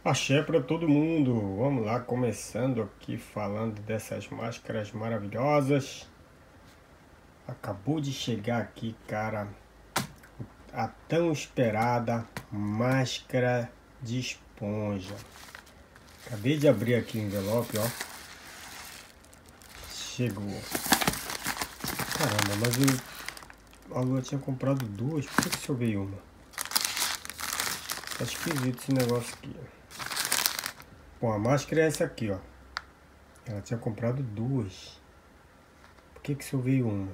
Axé para todo mundo. Vamos lá, começando aqui falando dessas máscaras maravilhosas. Acabou de chegar aqui, cara, a tão esperada máscara de esponja. Acabei de abrir aqui o envelope, ó. Chegou. Caramba, a Lua tinha comprado duas. Por que só veio uma? Tá esquisito esse negócio aqui. Bom, a máscara é essa aqui, ó. Ela tinha comprado duas. Por que só veio uma?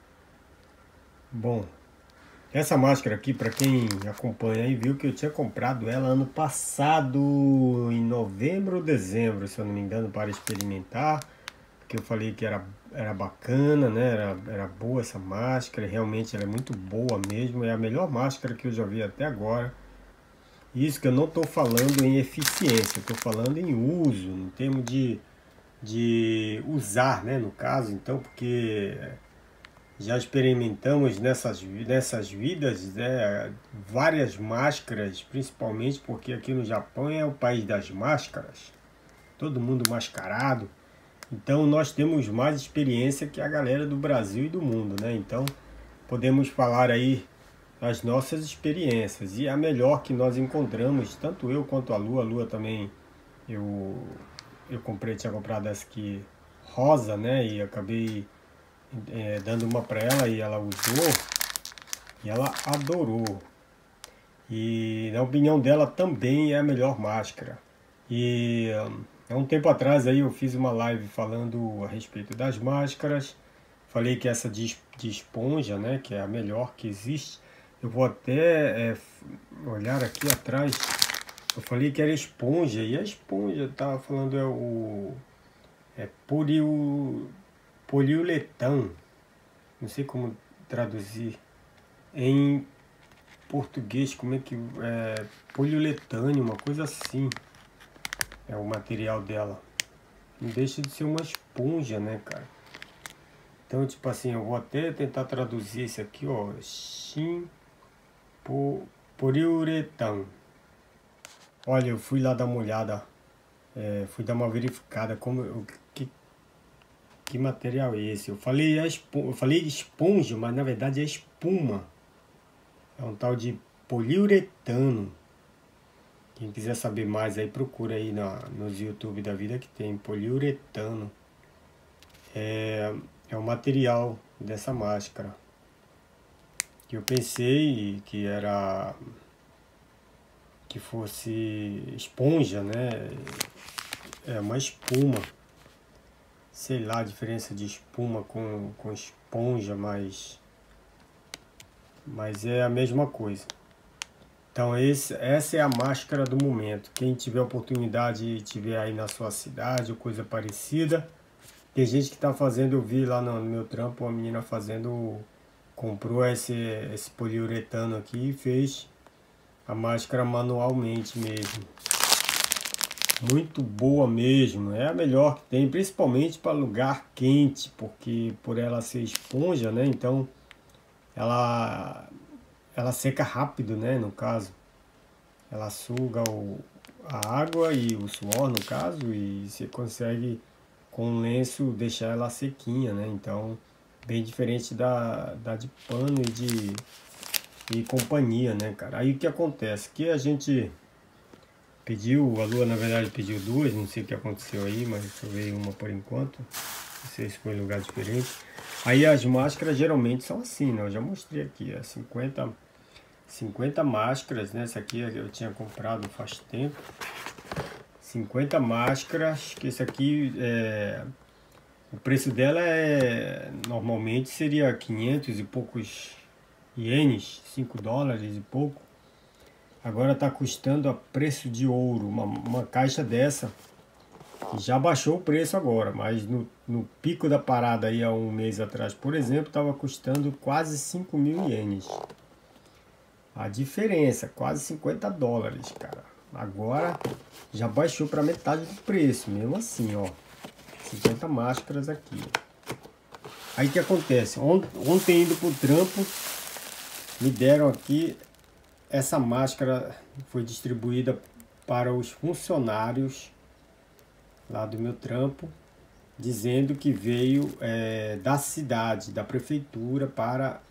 Bom, essa máscara aqui, para quem acompanha aí, viu que eu tinha comprado ela ano passado, em novembro ou dezembro, se eu não me engano, para experimentar. Porque eu falei que era bacana, né? Era boa essa máscara, realmente ela é muito boa mesmo. É a melhor máscara que eu já vi até agora. Isso que eu não estou falando em eficiência, eu estou falando em uso, em termos de usar, né? No caso, então, porque já experimentamos nessas vidas, né, várias máscaras, principalmente porque aqui no Japão é o país das máscaras, todo mundo mascarado. Então nós temos mais experiência que a galera do Brasil e do mundo, né? Então podemos falar aí as nossas experiências. E a melhor que nós encontramos, tanto eu quanto a Lua também, eu comprei, tinha comprado essa aqui rosa, né? E acabei dando uma para ela e ela usou e ela adorou. E na opinião dela também é a melhor máscara. E há um tempo atrás aí eu fiz uma live falando a respeito das máscaras. Falei que essa de esponja, né, que é a melhor que existe. Eu vou até olhar aqui atrás. Eu falei que era esponja e a esponja tava falando é poliuretano. Não sei como traduzir em português, como é que poliuretânio, uma coisa assim é o material dela. Não deixa de ser uma esponja, né, cara? Então, tipo assim, eu vou até tentar traduzir isso aqui, ó, poliuretano. Olha, eu fui lá dar uma olhada, fui dar uma verificada que material é esse. Eu falei esponja, mas na verdade é espuma. É um tal de poliuretano. Quem quiser saber mais aí, procura aí nos YouTube da vida que tem poliuretano. É o material dessa máscara. Que eu pensei que fosse esponja, né? É uma espuma. Sei lá a diferença de espuma com esponja, mas é a mesma coisa. Então essa é a máscara do momento. Quem tiver oportunidade e tiver aí na sua cidade ou coisa parecida, tem gente que está fazendo, eu vi lá no meu trampo, uma menina fazendo, comprou esse poliuretano aqui e fez a máscara manualmente mesmo. Muito boa mesmo, é a melhor que tem, principalmente para lugar quente, porque por ela ser esponja, né? Então ela seca rápido, né? No caso, ela suga a água e o suor, no caso, e você consegue com um lenço deixar ela sequinha, né? Então, bem diferente da de pano e companhia, né, cara? Aí o que acontece? Que a gente pediu, a Lua na verdade pediu duas, não sei o que aconteceu aí, mas só veio uma por enquanto. Não sei se foi em lugar diferente. Aí as máscaras geralmente são assim, né? Eu já mostrei aqui, 50 máscaras, né? Essa aqui eu tinha comprado faz tempo. 50 máscaras, que esse aqui o preço dela normalmente seria 500 e poucos ienes, 5 dólares e pouco. Agora está custando a preço de ouro, uma caixa dessa. Já baixou o preço agora, mas no pico da parada aí há um mês atrás, por exemplo, estava custando quase 5.000 ienes. A diferença, quase 50 dólares, cara. Agora já baixou para metade do preço, mesmo assim, ó. 50 máscaras aqui. Aí o que acontece? Ontem indo pro trampo, me deram aqui essa máscara, foi distribuída para os funcionários lá do meu trampo, dizendo que veio da cidade, da prefeitura, para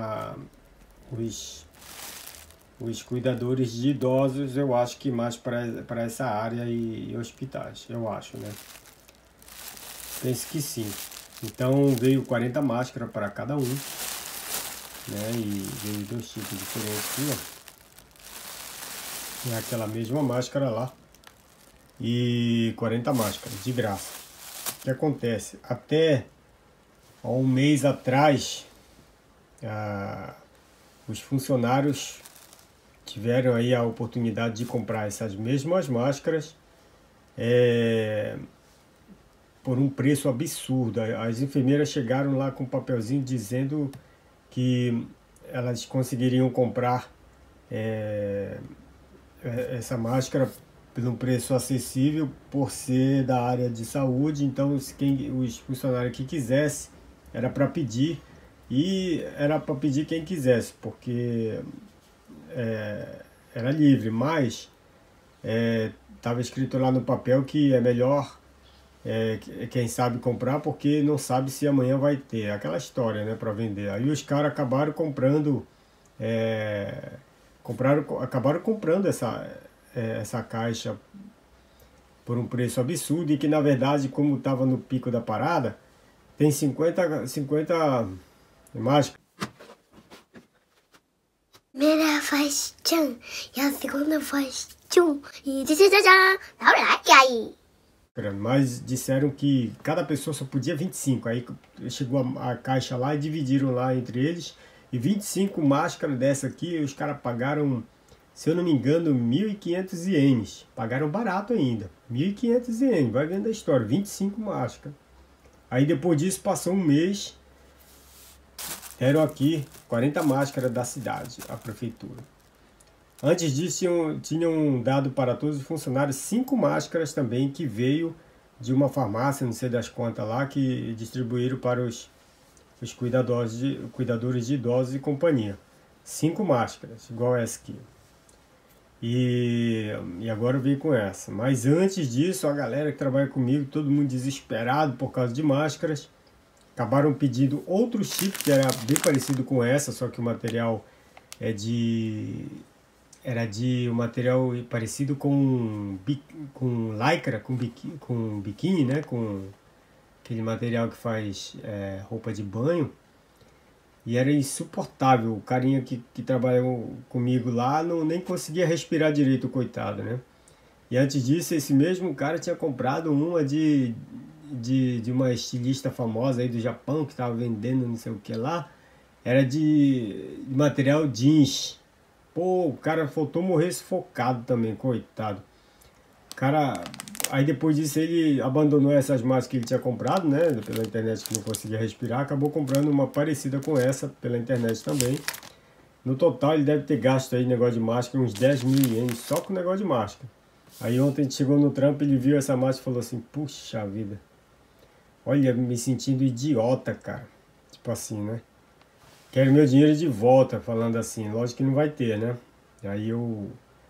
os cuidadores de idosos, eu acho que mais para essa área e hospitais, eu acho, né? Penso que sim. Então veio 40 máscaras para cada um, né? E veio 2 tipos diferentes aqui, ó. É aquela mesma máscara lá. E 40 máscaras, de graça. O que acontece? Até há um mês atrás, os funcionários tiveram aí a oportunidade de comprar essas mesmas máscaras por um preço absurdo. As enfermeiras chegaram lá com um papelzinho dizendo que elas conseguiriam comprar essa máscara por um preço acessível por ser da área de saúde. Então os funcionários que quisessem era para pedir, e era para pedir quem quisesse, porque era livre, mas estava escrito lá no papel que é melhor quem sabe comprar, porque não sabe se amanhã vai ter, aquela história, né, para vender. Aí os caras acabaram comprando essa caixa por um preço absurdo, e que na verdade, como estava no pico da parada, tem 50 máscaras. Primeira faz tchan, e a segunda faz tchum, e tchá, e aí? Mas disseram que cada pessoa só podia 25. Aí chegou a caixa lá e dividiram lá entre eles. E 25 máscaras dessa aqui, os caras pagaram, se eu não me engano, 1.500 ienes. Pagaram barato ainda. 1.500 ienes, vai vendo a história. 25 máscaras. Aí depois disso passou um mês. Deram aqui 40 máscaras da cidade, a prefeitura. Antes disso, tinham dado para todos os funcionários 5 máscaras também, que veio de uma farmácia, não sei das quantas lá, que distribuíram para os cuidadores de idosos e companhia. 5 máscaras, igual essa aqui. E agora eu vim com essa. Mas antes disso, a galera que trabalha comigo, todo mundo desesperado por causa de máscaras, acabaram pedindo outro chip que era bem parecido com essa, só que o material era de um material parecido com lycra, com biquíni, né? Com aquele material que faz roupa de banho. E era insuportável. O carinha que trabalhou comigo lá nem conseguia respirar direito, coitado, né? E antes disso, esse mesmo cara tinha comprado uma de uma estilista famosa aí do Japão, que estava vendendo não sei o que lá. Era de material jeans. Pô, o cara faltou morrer sufocado também, coitado. Cara, aí depois disso ele abandonou essas máscaras que ele tinha comprado, né, pela internet, que não conseguia respirar. Acabou comprando uma parecida com essa pela internet também. No total ele deve ter gasto aí, negócio de máscara, uns 10.000 ienes só com o negócio de máscara. Aí ontem a gente chegou no trampo, ele viu essa máscara e falou assim: puxa vida, olha, me sentindo idiota, cara. Tipo assim, né? Quero meu dinheiro de volta, falando assim. Lógico que não vai ter, né? Aí eu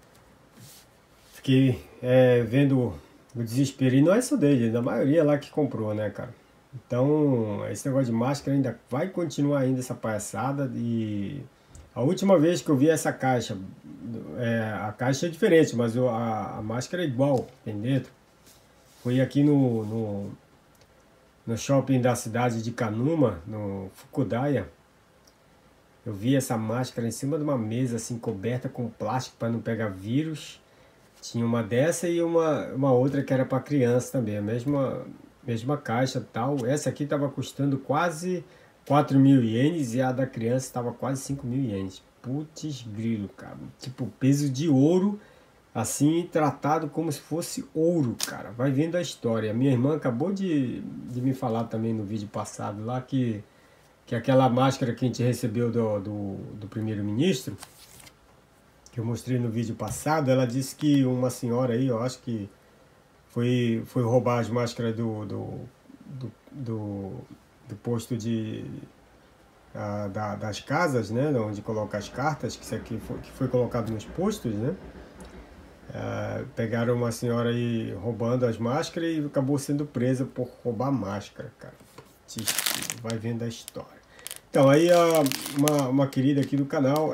fiquei vendo o desespero. E não é só dele, da maioria lá que comprou, né, cara? Então, esse negócio de máscara ainda vai continuar ainda, essa palhaçada. E a última vez que eu vi essa caixa, a caixa é diferente, mas a máscara é igual, tem dentro. Foi aqui no shopping da cidade de Kanuma, no Fukudaya. Eu vi essa máscara em cima de uma mesa, assim, coberta com plástico para não pegar vírus. Tinha uma dessa e uma outra que era para criança também, a mesma caixa e tal. Essa aqui estava custando quase 4.000 ienes e a da criança estava quase 5.000 ienes. Putz grilo, cara. Tipo, peso de ouro, assim, tratado como se fosse ouro, cara. Vai vendo a história. Minha irmã acabou de me falar também no vídeo passado lá que aquela máscara que a gente recebeu do primeiro-ministro, que eu mostrei no vídeo passado, ela disse que uma senhora aí, eu acho que foi roubar as máscaras do posto das casas, né, onde coloca as cartas, que isso aqui que foi colocado nos postos, né? Pegaram uma senhora aí roubando as máscaras e acabou sendo presa por roubar máscara, cara. Vai vendo a história. Então, aí uma querida aqui do canal,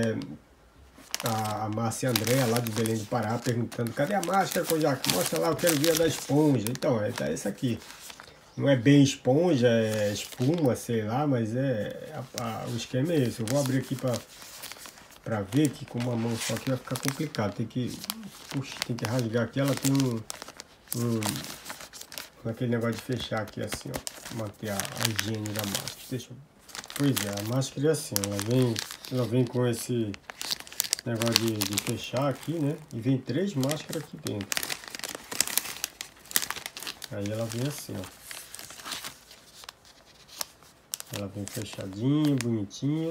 a Márcia Andréa, lá de Belém do Pará, perguntando: cadê a máscara, Kojak? Mostra lá, eu quero ver a da esponja. Então, tá essa aqui. Não é bem esponja, é espuma, sei lá, mas o esquema é esse. Eu vou abrir aqui pra ver que com uma mão só aqui vai ficar complicado. Tem que rasgar aqui. Ela tem aquele negócio de fechar aqui assim, ó. Manter a higiene da máscara. Pois é, a máscara é assim, ela vem com esse negócio de fechar aqui, né? E vem 3 máscaras aqui dentro. Aí ela vem assim, ó. Ela vem fechadinha, bonitinha.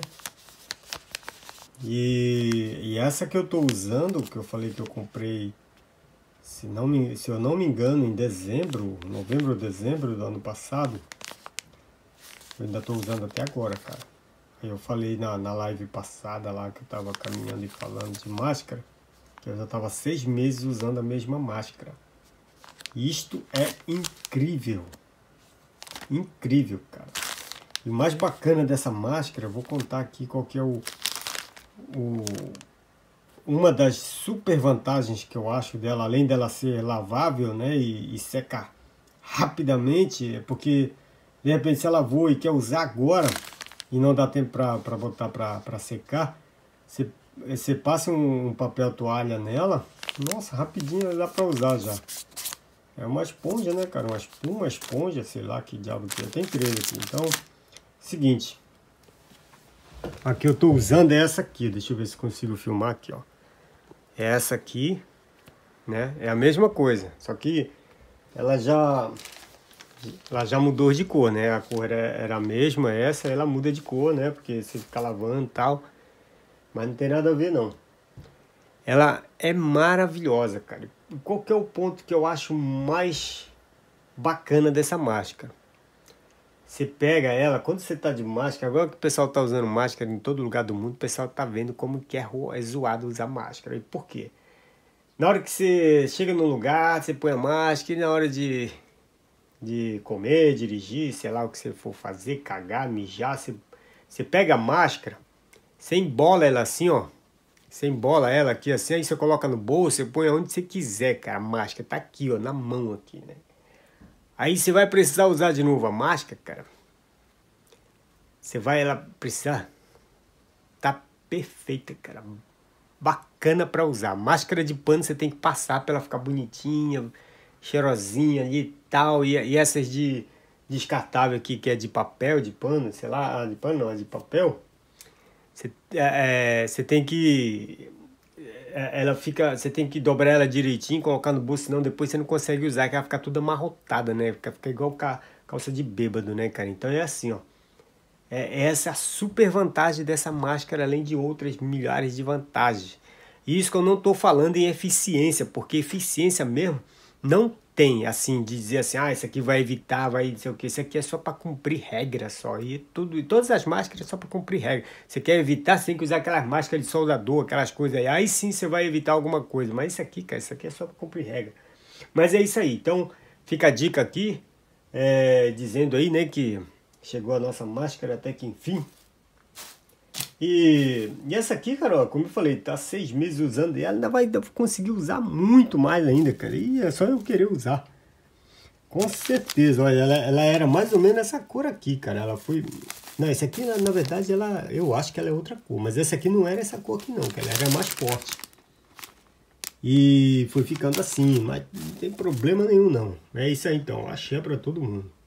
E essa que eu tô usando, que eu falei que eu comprei, se eu não me engano, em novembro ou dezembro do ano passado. Eu ainda tô usando até agora, cara. Eu falei na live passada lá, que eu tava caminhando e falando de máscara, que eu já tava 6 meses usando a mesma máscara. Isto é incrível. Incrível, cara. E o mais bacana dessa máscara, eu vou contar aqui qual que é uma das super vantagens que eu acho dela, além dela ser lavável, né, e secar rapidamente, é porque de repente você lavou e quer usar agora e não dá tempo para botar para secar, você passa um papel toalha nela, nossa, rapidinho dá para usar já. É uma esponja, né, cara? Uma espuma, esponja, sei lá que diabo que é. Tem 3 aqui. Então, seguinte. Aqui eu tô usando essa aqui. Deixa eu ver se consigo filmar aqui, ó. Essa aqui, né? É a mesma coisa. Só que ela já mudou de cor, né? A cor era a mesma. Essa ela muda de cor, né? Porque você fica lavando e tal. Mas não tem nada a ver, não. Ela é maravilhosa, cara. Qual que é o ponto que eu acho mais bacana dessa máscara? Você pega ela, quando você tá de máscara, agora que o pessoal tá usando máscara em todo lugar do mundo, o pessoal tá vendo como que é zoado usar máscara. E por quê? Na hora que você chega num lugar, você põe a máscara, e na hora de comer, dirigir, sei lá o que você for fazer, cagar, mijar, você pega a máscara, você embola ela assim, ó. Você embola ela aqui assim, aí você coloca no bolso, você põe onde você quiser, cara. A máscara tá aqui, ó, na mão aqui, né? Aí você vai precisar usar de novo a máscara, cara. Ela precisar. Tá perfeita, cara. Bacana pra usar. Máscara de pano você tem que passar pra ela ficar bonitinha, cheirosinha e tal. E essas de descartável aqui, que é de papel, de pano, sei lá, de pano não, é de papel. Você tem que você tem que dobrar ela direitinho, colocar no bolso, senão depois você não consegue usar, que ela fica toda amarrotada, né? Fica igual calça de bêbado, né, cara? Então é assim, ó. Essa é a super vantagem dessa máscara, além de outras milhares de vantagens. E isso que eu não tô falando em eficiência, porque eficiência mesmo não tem, assim, de dizer assim, isso aqui vai evitar, vai não sei o que, isso aqui é só para cumprir regra só, e todas as máscaras é só para cumprir regra. Você quer evitar, você tem que usar aquelas máscaras de soldador, aquelas coisas aí sim você vai evitar alguma coisa, mas isso aqui, cara, isso aqui é só para cumprir regra. Mas é isso aí, então fica a dica aqui, dizendo aí, né, que chegou a nossa máscara até que enfim. E essa aqui, cara, ó, como eu falei, tá 6 meses usando e ela ainda vai conseguir usar muito mais ainda, cara. E é só eu querer usar. Com certeza, olha, ela era mais ou menos essa cor aqui, cara. Ela foi... Não, essa aqui, na verdade, eu acho que ela é outra cor. Mas essa aqui não era essa cor aqui não, que ela era mais forte. E foi ficando assim, mas não tem problema nenhum não. É isso aí então, axé pra todo mundo.